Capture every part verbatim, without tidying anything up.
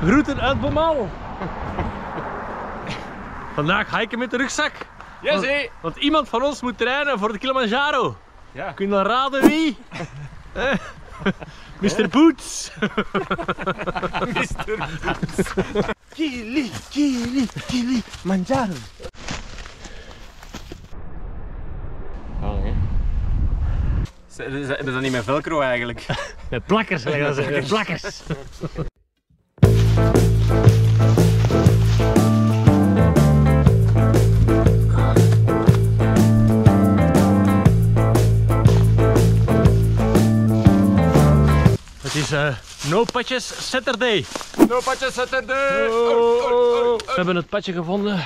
Groeten uit Bomal. Vandaag hiken met de rugzak. Ja, want, zie. want iemand van ons moet trainen voor de Kilimanjaro. Ja. Kun je dan raden wie? eh? mister Boots. mister Boots. Kili, Kili, Kilimanjaro. Oh, hè. Is dat, is dat niet met velcro eigenlijk? Met plakkers, wil ik dat zeggen. Met plakkers. Het is uh, No Patches Saturday. No Patches Saturday. Oh, oh, oh, oh. We hebben het padje gevonden.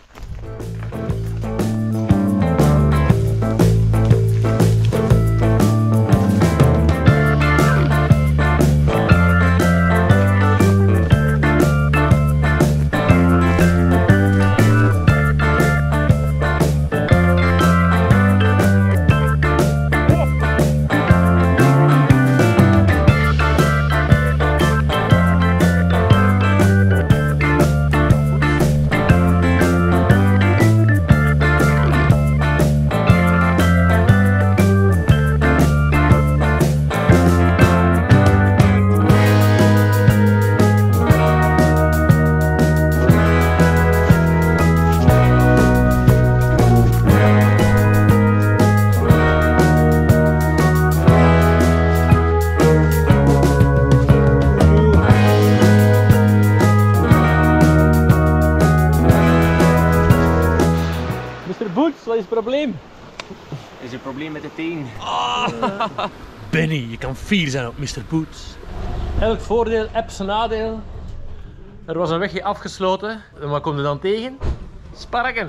mister Boots, wat is het probleem? Is er een probleem met de teen? Oh. Benny, je kan fier zijn op mister Boots. Elk voordeel, heb zijn nadeel. Er was een wegje afgesloten. En wat kom je dan tegen? Sparken.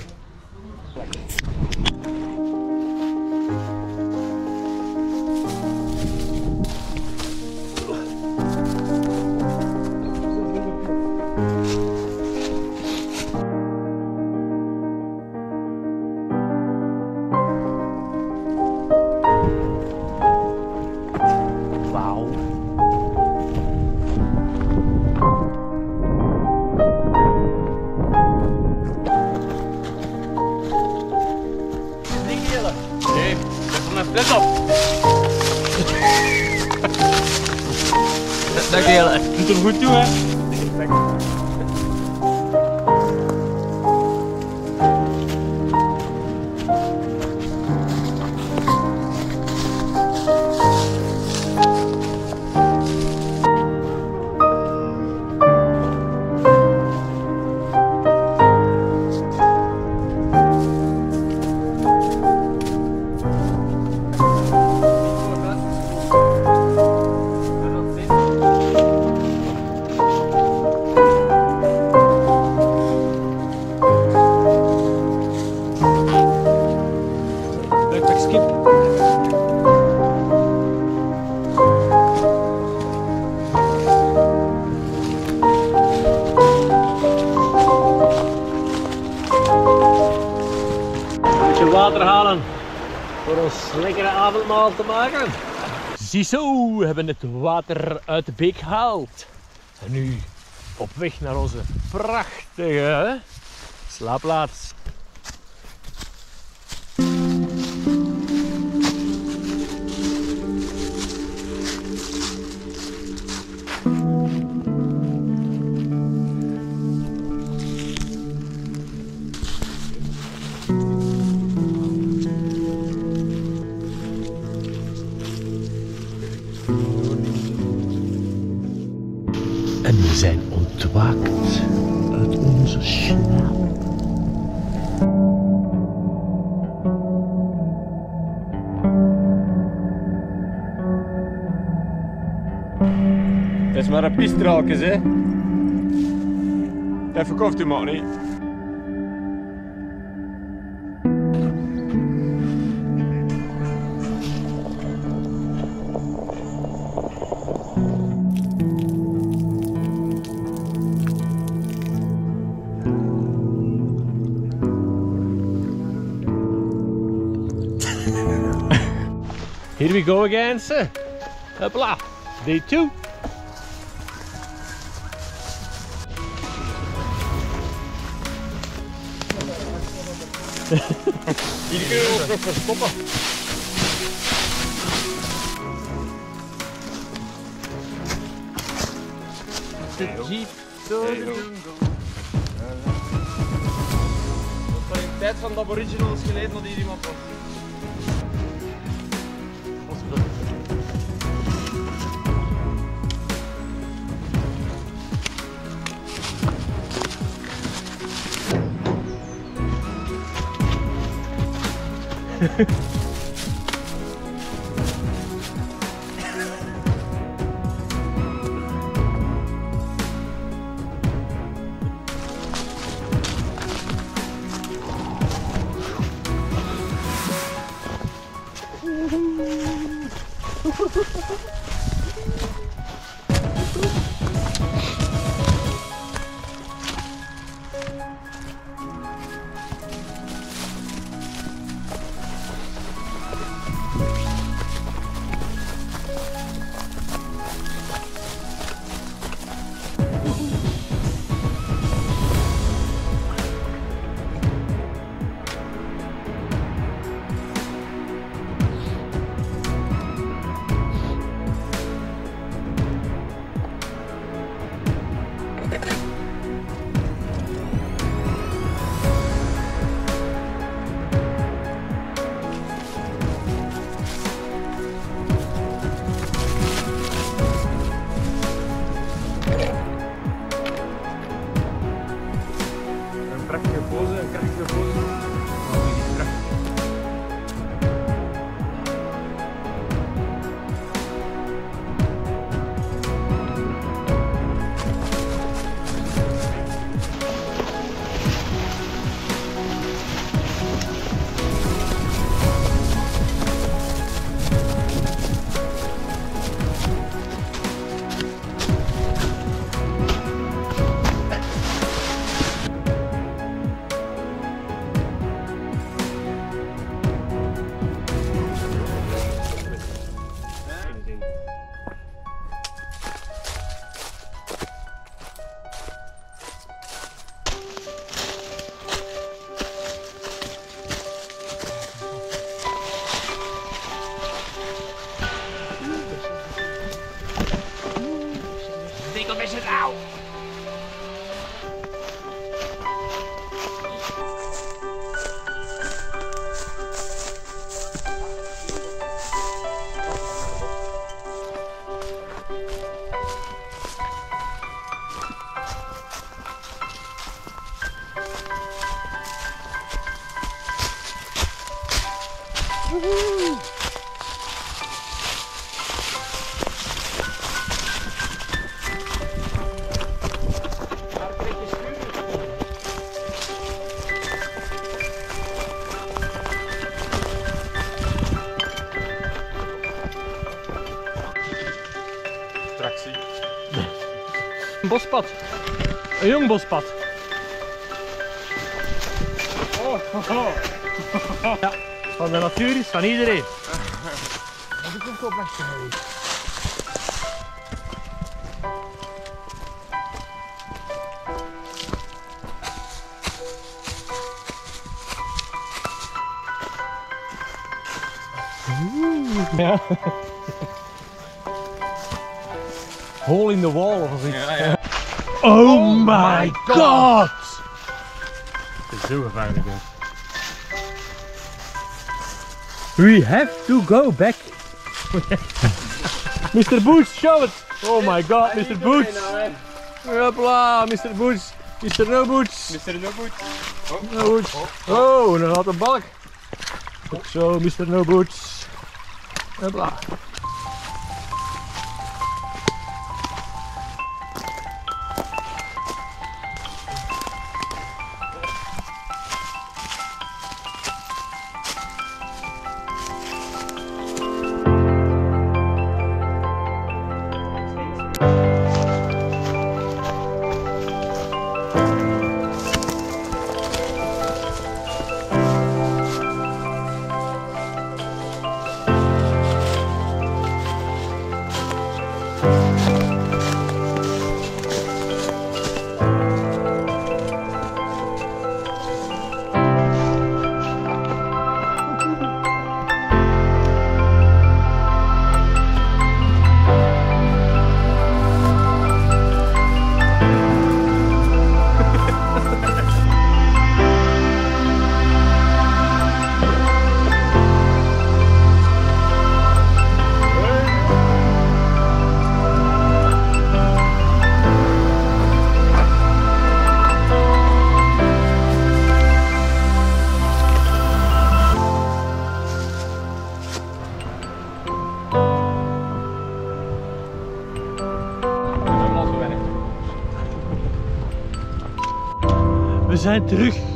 Nee, zet er maar fles op. Dank je. Doet hem goed toe, hè? Water halen voor ons lekkere avondmaal te maken. Ziezo, we hebben het water uit de beek gehaald. En nu op weg naar onze prachtige slaapplaats. En we zijn ontwaakt uit onze slaap. Het is maar een pistraaltjes, hè. Dat verkoopt u maar niet. Here we go again, sir. Hopla. Day two. Hier kunnen we ons nog verstoppen. De jeep door de jungle. Dat is in de tijd van de aboriginals geleden dat hier iemand was. Een prachtige pose, een krachtige pose. Maar die is prachtig. Een bospad. Een jong bospad. Oh, oh, oh. Ja, van de natuur is van iedereen. Dat is ook op weg. Ja. Hole in the wall of zoiets. Ja, ja. Oh my god! Het is zo gevaarlijk. Hè. We have to go back. mister Boots, show it! Oh my god, mister Boots! Hopla, mister Boots! mister No Boots! mister No Boots! No Boots! Oh, nog had een balk! Goed zo, mister No Boots! Hopla! We zijn terug.